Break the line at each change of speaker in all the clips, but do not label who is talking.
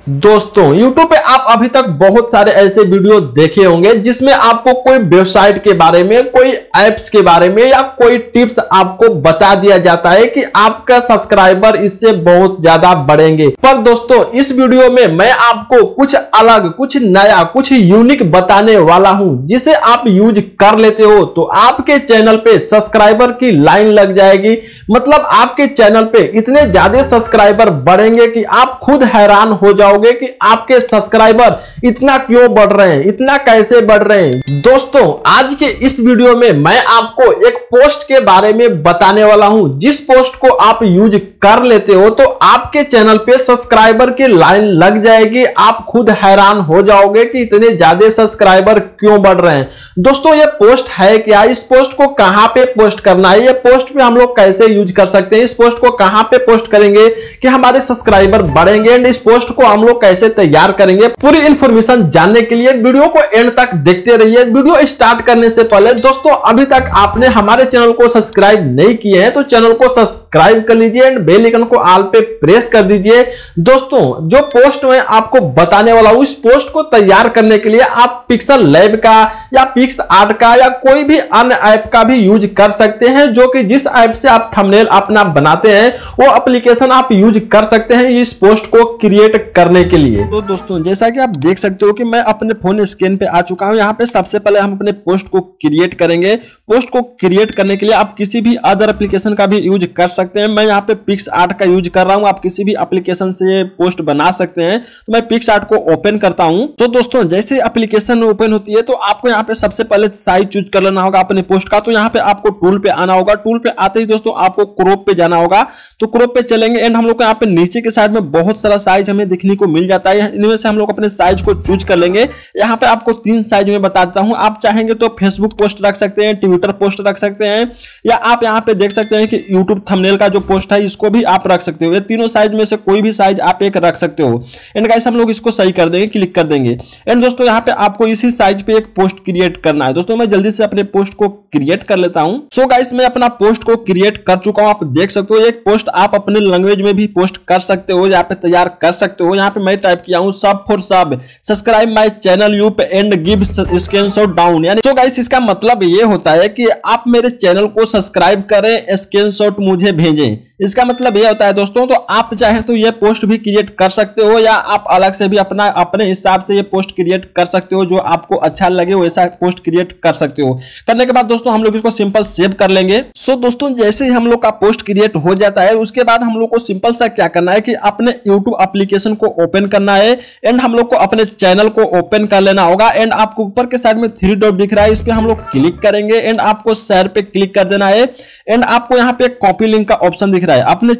दोस्तों YouTube पे आप अभी तक बहुत सारे ऐसे वीडियो देखे होंगे जिसमें आपको कोई वेबसाइट के बारे में, कोई ऐप्स के बारे में या कोई टिप्स आपको बता दिया जाता है कि आपका सब्सक्राइबर इससे बहुत ज्यादा बढ़ेंगे। पर दोस्तों इस वीडियो में मैं आपको कुछ अलग, कुछ नया, कुछ यूनिक बताने वाला हूं जिसे आप यूज कर लेते हो तो आपके चैनल पे सब्सक्राइबर की लाइन लग जाएगी। मतलब आपके चैनल पे इतने ज्यादा सब्सक्राइबर बढ़ेंगे कि आप खुद हैरान हो जाओगे कि आपके सब्सक्राइबर इतना क्यों बढ़ रहे हैं, इतना कैसे बढ़ रहे हैं। दोस्तों आज के इस वीडियो में मैं आपको एक पोस्ट के बारे में बताने वाला हूं, जिस पोस्ट को आप यूज कर लेते हो तो आपके चैनल पे सब्सक्राइबर की लाइन लग जाएगी। आप खुद हैरान हो जाओगे कि इतने ज्यादा सब्सक्राइबर क्यों बढ़ रहे हैं। दोस्तों ये पोस्ट है क्या, इस पोस्ट को कहां पे पोस्ट करना है, ये पोस्ट पे हम लोग कैसे यूज कर सकते हैं, इस पोस्ट को कहां पे पोस्ट करेंगे कि हमारे सब्सक्राइबर बढ़ेंगे, एंड इस पोस्ट को हम लोग कैसे तैयार करेंगे, पूरी इंफॉर्मेशन जानने के लिए वीडियो को एंड तक देखते रहिए। वीडियो स्टार्ट करने से पहले दोस्तों अभी तक आपने हमारे चैनल को सब्सक्राइब नहीं किए हैं तो चैनल को सब्सक्राइब कर लीजिए एंड बेल आइकन को ऑल पे प्रेस कर दीजिए। दोस्तों जो पोस्ट मैं आपको बताने वाला हूं, इस पोस्ट को तैयार करने के लिए आप पिक्सल लैब का या पिक्सआर्ट का या कोई भी अन्य ऐप का भी यूज कर सकते हैं, जो कि जिस ऐप से आप थंबनेल अपना बनाते हैं वो एप्लीकेशन आप यूज कर सकते हैं इस पोस्ट को क्रिएट करने के लिए। तो दोस्तों जैसा कि आप देख सकते हो कि मैं अपने फोन स्क्रीन पे आ चुका हूं। यहाँ पे सबसे पहले हम अपने पोस्ट को क्रिएट करेंगे। पोस्ट को क्रिएट करने के लिए आप किसी भी अदर एप्लीकेशन का भी यूज कर सकते हैं। मैं यहाँ पे पिक्सआर्ट का यूज कर रहा हूँ, आप किसी भी एप्लीकेशन से पोस्ट बना सकते हैं। तो मैं पिक्सआर्ट को ओपन करता हूँ। तो दोस्तों जैसे एप्लीकेशन ओपन होती है तो आपको यहाँ पे सबसे पहले साइज चूज कर लेना होगा अपने पोस्ट का। तो यहाँ पे आपको टूल पे आना होगा। टूल पे आते ही दोस्तों आपको क्रॉप पे जाना होगा। तो क्रॉप पे चलेंगे एंड हम लोग को यहाँ पे नीचे के साइड में बहुत सारा साइज हमें देखने को मिल जाता है। इनमें से हम लोग अपने साइज को चूज कर लेंगे। यहाँ पे आपको 3 साइज में बता देता हूँ। आप चाहेंगे तो फेसबुक पोस्ट रख सकते हैं, ट्विटर पोस्ट रख सकते हैं, या आप यहाँ पे देख सकते हैं कि यूट्यूब थंबनेल का जो पोस्ट है इसको भी आप रख सकते हो। ये तीनों साइज में से कोई भी साइज आप एक रख सकते हो। एंड गाइस हम लोग इसको सही कर देंगे, क्लिक कर देंगे। एंड दोस्तों यहाँ पे आपको इसी साइज पे एक पोस्ट क्रिएट करना है। दोस्तों मैं जल्दी से अपने पोस्ट को क्रिएट कर लेता हूँ। सो गाइस मैं अपना पोस्ट को क्रिएट कर चुका हूँ। आप देख सकते हो एक पोस्ट आप अपने लैंग्वेज में भी पोस्ट कर सकते हो, यहाँ पे तैयार कर सकते हो। यहाँ पे मैं टाइप किया हूँ sub for sub, subscribe my channel yup and give screenshot down. यानी तो गाइस इसका मतलब ये होता है कि आप मेरे चैनल को सब्सक्राइब करें, स्क्रीनशॉट मुझे भेजें। इसका मतलब यह होता है दोस्तों। तो आप चाहे तो ये पोस्ट भी क्रिएट कर सकते हो या आप अलग से भी अपने हिसाब से ये पोस्ट क्रिएट कर सकते हो, जो आपको अच्छा लगे वैसा पोस्ट क्रिएट कर सकते हो। करने के बाद दोस्तों हम लोग इसको सिंपल सेव कर लेंगे। सो दोस्तों जैसे ही हम लोग का पोस्ट क्रिएट हो जाता है उसके बाद हम लोग को सिंपल सा क्या करना है कि अपने यूट्यूब एप्लीकेशन को ओपन करना है एंड हम लोग को अपने चैनल को ओपन कर लेना होगा। एंड आपको ऊपर के साइड में 3 डॉट दिख रहा है, इस पे हम लोग क्लिक करेंगे एंड आपको शेयर पे क्लिक कर देना है। एंड आपको यहाँ पे कॉपी लिंक का ऑप्शन दिख रहा है। अपने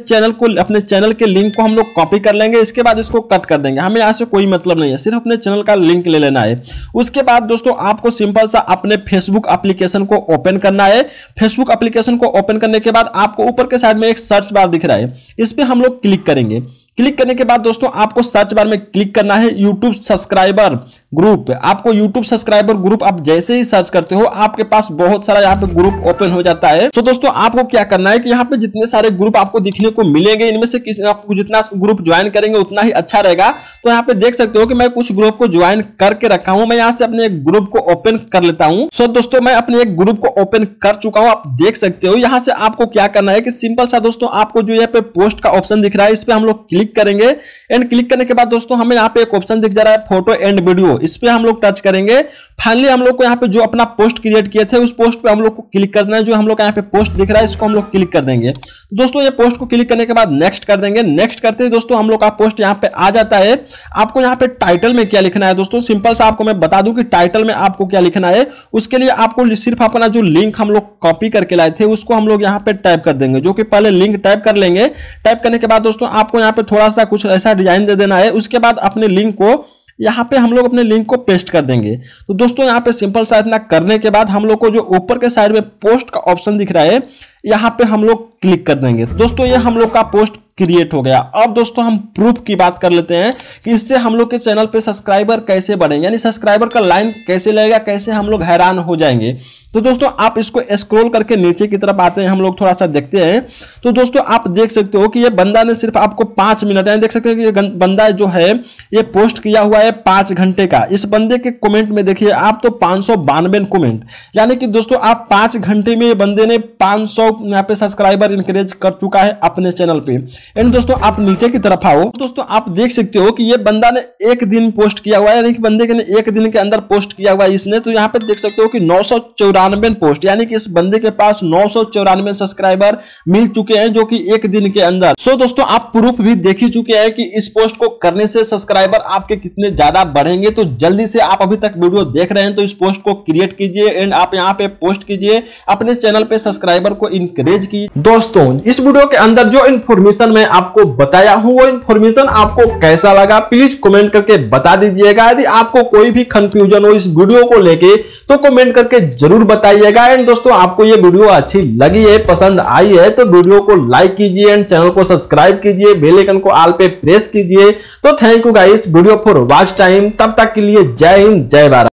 चैनल के लिंक को हम लोग कॉपी कर लेंगे। इसके बाद इसको कट कर देंगे। हमें यहाँ से कोई मतलब नहीं है, सिर्फ अपने चैनल का लिंक ले लेना है। उसके बाद दोस्तों आपको सिंपल सा अपने फेसबुक एप्लीकेशन को ओपन करना है। फेसबुक एप्लीकेशन को ओपन करने के बाद आपको ऊपर के साइड में एक सर्च बार दिख रहा है, इस पे हम लोग क्लिक करेंगे। क्लिक करने के बाद दोस्तों आपको सर्च बार में क्लिक करना है यूट्यूब सब्सक्राइबर ग्रुप। आपको यूट्यूब सब्सक्राइबर ग्रुप आप जैसे ही सर्च करते हो आपके पास बहुत सारा यहाँ पे ग्रुप ओपन हो जाता है। तो दोस्तों आपको क्या करना है कि यहाँ पे जितने सारे ग्रुप आपको दिखने को मिलेंगे इनमें से आपको जितना ग्रुप ज्वाइन करेंगे उतना ही अच्छा रहेगा। तो यहाँ पे देख सकते हो कि मैं कुछ ग्रुप को ज्वाइन करके रखा हूँ। मैं यहाँ से अपने एक ग्रुप को ओपन कर लेता हूँ। सो दोस्तों मैं अपने एक ग्रुप को ओपन कर चुका हूँ, आप देख सकते हो। यहाँ से आपको क्या करना है कि सिंपल सा दोस्तों आपको जो यहाँ पे पोस्ट का ऑप्शन दिख रहा है इस पे हम लोग क्लिक करेंगे। एंड क्लिक करने के बाद दोस्तों हमें यहाँ पे एक ऑप्शन दिख जा रहा है फोटो एंड वीडियो, इस पे हम लोग टच करेंगे। फाइनली हम लोग को यहाँ पे जो अपना पोस्ट क्रिएट किए थे उस पोस्ट पे हम लोग को क्लिक करना है। जो हम लोग यहाँ पे पोस्ट दिख रहा है इसको हम लोग क्लिक कर देंगे। दोस्तों ये पोस्ट को क्लिक करने के बाद नेक्स्ट कर देंगे। नेक्स्ट करते ही दोस्तों हम लोग का पोस्ट यहाँ पे आ जाता है। आपको यहाँ पे टाइटल में क्या लिखना है दोस्तों, सिंपल सा आपको मैं बता दूं कि टाइटल में आपको क्या लिखना है। उसके लिए आपको सिर्फ अपना जो लिंक हम लोग कॉपी करके लाए थे उसको हम लोग यहाँ पे टाइप कर देंगे, जो कि पहले लिंक टाइप कर लेंगे। टाइप करने के बाद दोस्तों आपको यहाँ पे थोड़ा सा कुछ ऐसा डिजाइन दे देना है। उसके बाद अपने लिंक को यहाँ पे हम लोग अपने लिंक को पेस्ट कर देंगे। तो दोस्तों यहाँ पे सिंपल सा इतना करने के बाद हम लोग को जो ऊपर के साइड में पोस्ट का ऑप्शन दिख रहा है यहाँ पे हम लोग क्लिक कर देंगे। दोस्तों ये हम लोग का पोस्ट क्रिएट हो गया। अब दोस्तों हम प्रूफ की बात कर लेते हैं कि इससे हम लोग के चैनल पे सब्सक्राइबर कैसे बढ़ेंगे, यानी सब्सक्राइबर का लाइन कैसे लगेगा, कैसे हम लोग हैरान हो जाएंगे। तो दोस्तों आप इसको स्क्रॉल करके नीचे की तरफ आते हैं, हम लोग थोड़ा सा देखते हैं। तो दोस्तों आप देख सकते हो कि ये बंदा ने सिर्फ आपको 5 मिनट, यानी देख सकते हैं कि ये बंदा जो है ये पोस्ट किया हुआ है 5 घंटे का। इस बंदे के कमेंट में देखिए आप तो 592 कमेंट, यानी कि दोस्तों आप 5 घंटे में ये बंदे ने 500 यहाँ पे सब्सक्राइबर इंकरेज कर चुका है अपने चैनल पे। एंड दोस्तों आप नीचे की तरफ आओ, दोस्तों आप देख सकते हो कि ये बंदा ने एक दिन पोस्ट किया हुआ है, यानी कि बंदे ने एक दिन के अंदर पोस्ट किया हुआ है इसने। तो यहाँ पे देख सकते हो कि 994 पोस्ट, यानी कि इस बंदे के पास 994 सब्सक्राइबर मिल चुके हैं जो कि एक दिन के अंदर। सो दोस्तों आप प्रूफ भी देख ही चुके हैं कि इस पोस्ट को करने से सब्सक्राइबर आपके कितने ज्यादा बढ़ेंगे। तो जल्दी से आप अभी तक वीडियो देख रहे हैं तो इस पोस्ट को क्रिएट कीजिए एंड आप यहाँ पे पोस्ट कीजिए, अपने चैनल पे सब्सक्राइबर को इंकरेज कीजिए। दोस्तों इस वीडियो के अंदर जो इंफॉर्मेशन मैं आपको बताया हूं वो इंफॉर्मेशन आपको कैसा लगा प्लीज कमेंट करके बता दीजिएगा। यदि आपको कोई भी कंफ्यूजन हो इस वीडियो को लेके तो कमेंट करके जरूर बताइएगा। एंड दोस्तों आपको ये वीडियो अच्छी लगी है, पसंद आई है तो वीडियो को लाइक कीजिए एंड चैनल को सब्सक्राइब कीजिए, बेल आइकन को ऑल पे प्रेस कीजिए। तो thank you guys video for watch time. तब तक के लिए जय हिंद जय भारत।